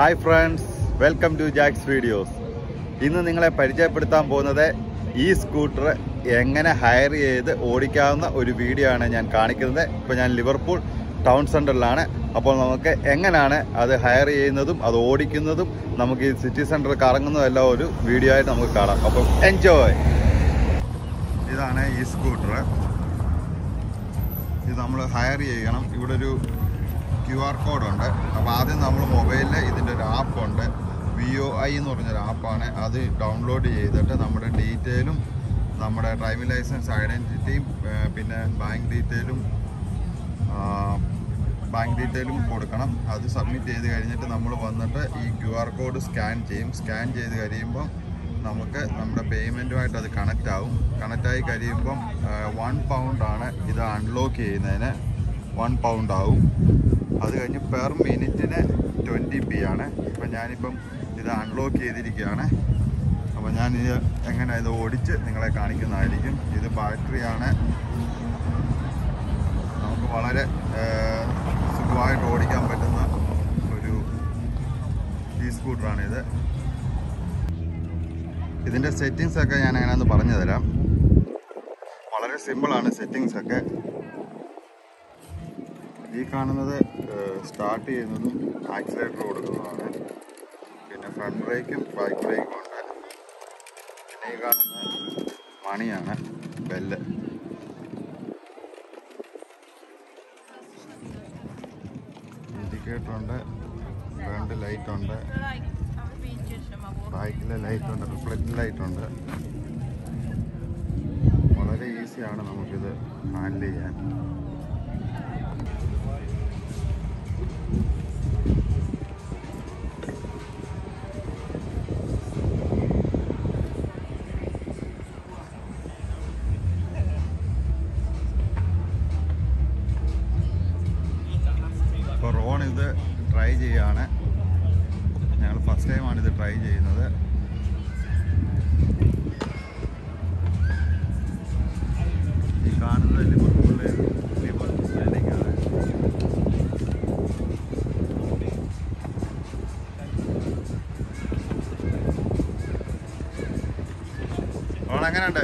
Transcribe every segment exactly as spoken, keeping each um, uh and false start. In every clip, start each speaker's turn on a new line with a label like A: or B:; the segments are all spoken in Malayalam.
A: Hi friends, welcome to Jack's Videos. ഇന്ന് നിങ്ങളെ പരിചയപ്പെടുത്താൻ പോകുന്നത് ഈ സ്കൂട്ടർ എങ്ങനെ ഹയർ ചെയ്ത് ഓടിക്കാവുന്ന ഒരു വീഡിയോ ആണ് ഞാൻ കാണിക്കുന്നത്. ഇപ്പോൾ ഞാൻ ലിവർപൂൾ ടൗൺ സെൻറ്ററിലാണ്. അപ്പോൾ നമുക്ക് എങ്ങനെയാണ് അത് ഹയർ ചെയ്യുന്നതും അത് ഓടിക്കുന്നതും നമുക്ക് ഈ സിറ്റി സെൻറ്ററിൽ കറങ്ങുന്നതും എല്ലാം ഒരു വീഡിയോ ആയിട്ട് നമുക്ക് കാണാം. അപ്പോൾ എൻജോയ്. ഇതാണ് ഈ സ്കൂട്ടർ. ഇത് നമ്മൾ ഹയർ ചെയ്യണം. ഇവിടെ ഒരു ക്യു ആർ കോഡുണ്ട്. അപ്പോൾ ആദ്യം നമ്മൾ മൊബൈലിൽ ഇതിൻ്റെ ഒരു ആപ്പുണ്ട്, വി ഒ ഐ എന്ന് പറഞ്ഞൊരു ആപ്പാണ്. അത് ഡൗൺലോഡ് ചെയ്തിട്ട് നമ്മുടെ ഡീറ്റെയിലും നമ്മുടെ ഡ്രൈവിംഗ് ലൈസൻസ് ഐഡൻറ്റിറ്റിയും പിന്നെ ബാങ്ക് ഡീറ്റെയിലും ബാങ്ക് ഡീറ്റെയിലും കൊടുക്കണം. അത് സബ്മിറ്റ് ചെയ്ത് കഴിഞ്ഞിട്ട് നമ്മൾ വന്നിട്ട് ഈ ക്യു ആർ കോഡ് സ്കാൻ ചെയ്യും. സ്കാൻ ചെയ്ത് കഴിയുമ്പം നമുക്ക് നമ്മുടെ പേയ്മെൻറ്റുമായിട്ട് അത് കണക്റ്റ് ആവും. കണക്റ്റായി കഴിയുമ്പം വൺ പൗണ്ടാണ് ഇത് അൺലോക്ക് ചെയ്യുന്നതിന്, വൺ പൗണ്ട് ആവും. അത് കഴിഞ്ഞ് പെർ മിനിറ്റിന് ട്വൻറ്റി പി ആണ്. ഇപ്പം ഞാനിപ്പം ഇത് അൺലോക്ക് ചെയ്തിരിക്കുകയാണ്. അപ്പോൾ ഞാനിത് എങ്ങനെ ഇത് ഓടിച്ച് നിങ്ങളെ കാണിക്കുന്നതായിരിക്കും. ഇത് ബാറ്ററിയാണ്. നമുക്ക് വളരെ സുഖമായിട്ട് ഓടിക്കാൻ പറ്റുന്ന ഒരു ഈ സ്കൂട്ടറാണിത്. ഇതിൻ്റെ സെറ്റിങ്സൊക്കെ ഞാൻ എങ്ങനെയാണെന്ന് പറഞ്ഞു തരാം. വളരെ സിമ്പിളാണ് സെറ്റിങ്സൊക്കെ. ഈ കാണുന്നത് സ്റ്റാർട്ട് ചെയ്യുന്നതും ആക്സിലേറ്റർ കൊടുക്കുന്നതാണ്. പിന്നെ ഫ്രണ്ട് ബ്രേക്കും ബാക്ക് ബ്രേക്കും ഉണ്ട്. പിന്നെ ഈ കാണുന്ന മണിയാണ്, ബെല്ല്. ഇൻഡിക്കേറ്ററുണ്ട്, ഫ്രണ്ട് ലൈറ്റുണ്ട്, ബാക്കിലെ ലൈറ്റുണ്ട്, റിഫ്ലക്റ്റ് ലൈറ്റുണ്ട്. വളരെ ഈസിയാണ് നമുക്കിത് ഹാൻഡിൽ ചെയ്യാൻ. ഇപ്പോൾ റോൺ ഇത് ട്രൈ ചെയ്യുകയാണ്. ഞങ്ങൾ ഫസ്റ്റ് ടൈമാണ് ഇത് ട്രൈ ചെയ്യുന്നത്. ഈ കാണുന്നത് ലിവർപൂളിലെ ലിവർപൂൾ ബിൽഡിംഗ് ആണ്. റോൺ എങ്ങനെയുണ്ട്?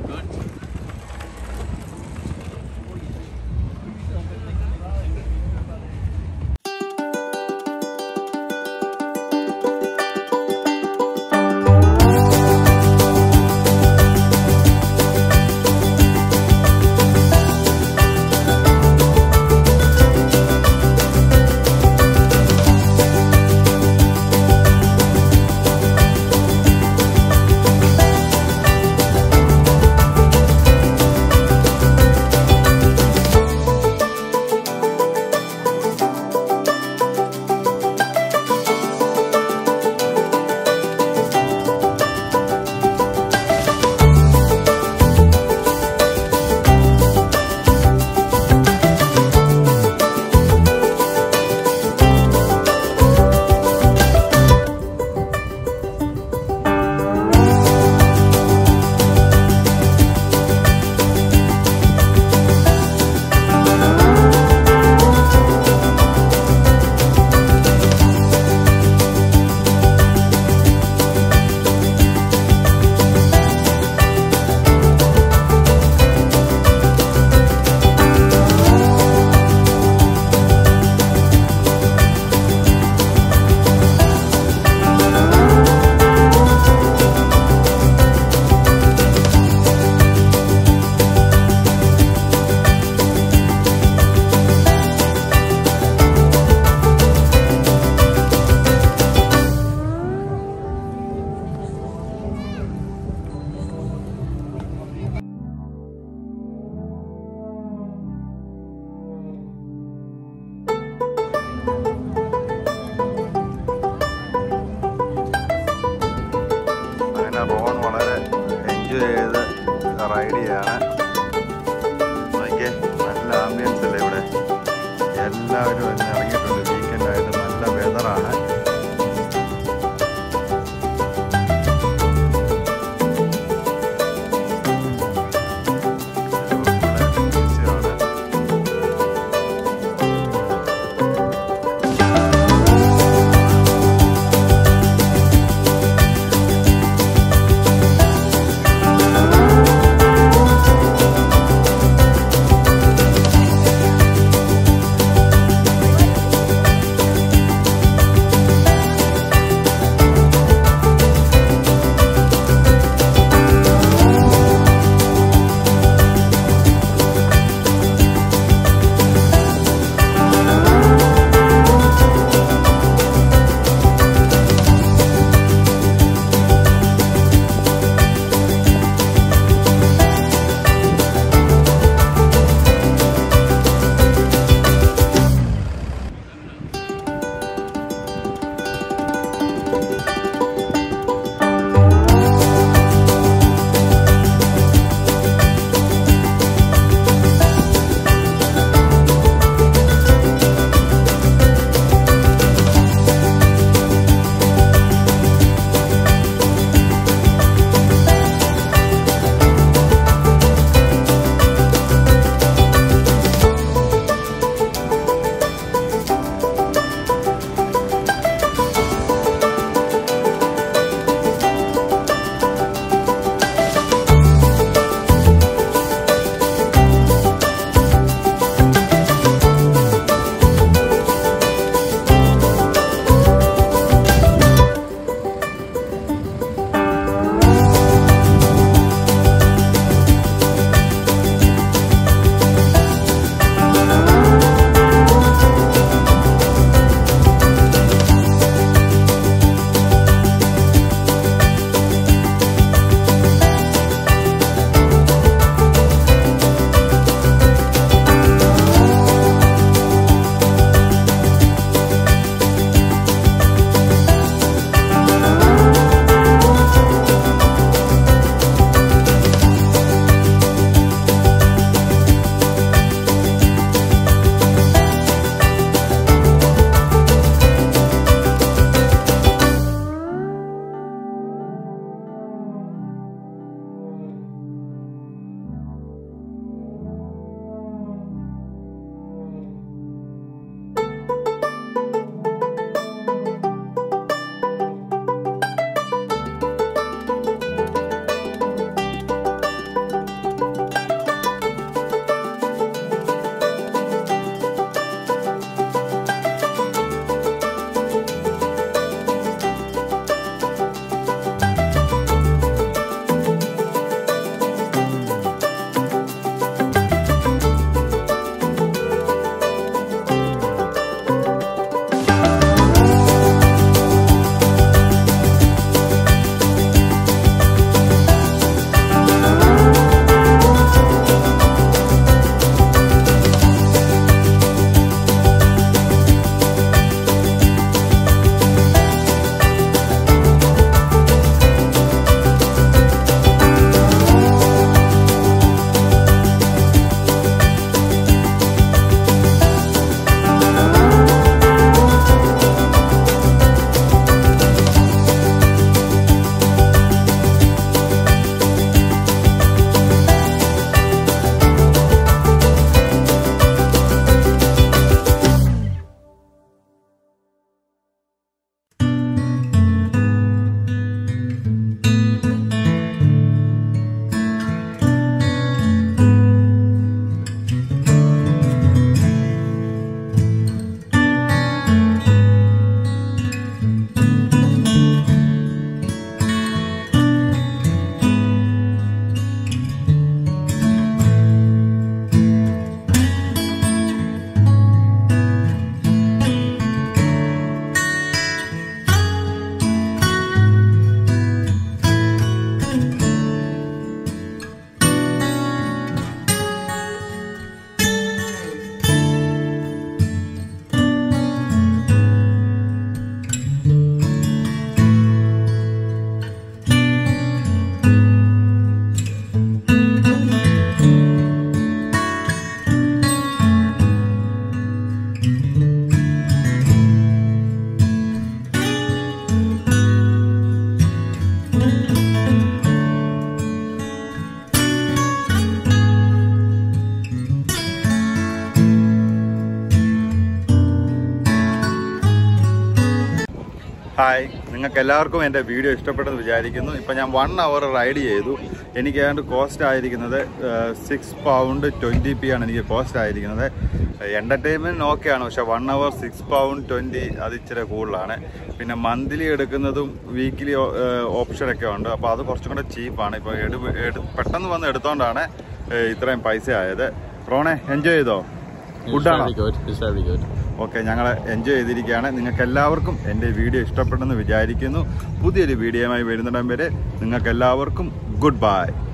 A: റോൺ വളരെ എൻജോയ് ചെയ്ത് റൈഡ് ചെയ്യാണ്. നോക്കിയേ, നല്ല ആംബിയൻസ് അല്ലേ ഇവിടെ. എല്ലാവരും ഇന്ന് ഇറങ്ങിയിട്ടുണ്ട്. വീക്കെൻഡായിട്ട് നല്ല വെതറാണ്. നിങ്ങൾക്ക് എല്ലാവർക്കും എൻ്റെ വീഡിയോ ഇഷ്ടപ്പെട്ടെന്ന് വിചാരിക്കുന്നു. ഇപ്പം ഞാൻ വൺ അവർ റൈഡ് ചെയ്തു. എനിക്ക് ഏതാണ്ട് കോസ്റ്റ് ആയിരിക്കുന്നത് സിക്സ് പൗണ്ട് ട്വൻറ്റി പി ആണ് എനിക്ക് കോസ്റ്റ് ആയിരിക്കുന്നത്. എൻ്റർടൈൻമെൻറ്റ് ഓക്കെയാണ്, പക്ഷേ one hour six pound twenty അത് ഇച്ചിരി കൂടുതലാണ്. പിന്നെ മന്ത്ലി എടുക്കുന്നതും വീക്കിലി ഓപ്ഷനൊക്കെ ഉണ്ട്. അപ്പോൾ അത് കുറച്ചും കൂടെ ചീപ്പാണ്. ഇപ്പോൾ എടു പെട്ടെന്ന് വന്ന് എടുത്തോണ്ടാണ് ഇത്രയും പൈസ ആയത്. റോണെ എൻജോയ് ചെയ്തോ? ഫുഡാണോ? ഓക്കെ, ഞങ്ങൾ എൻജോയ് ചെയ്തിരിക്കുകയാണ്. നിങ്ങൾക്ക് എല്ലാവർക്കും എൻ്റെ വീഡിയോ ഇഷ്ടപ്പെട്ടെന്ന് വിചാരിക്കുന്നു. പുതിയൊരു വീഡിയോയുമായി വരുന്നിടം വരെ നിങ്ങൾക്ക് എല്ലാവർക്കും ഗുഡ് ബൈ.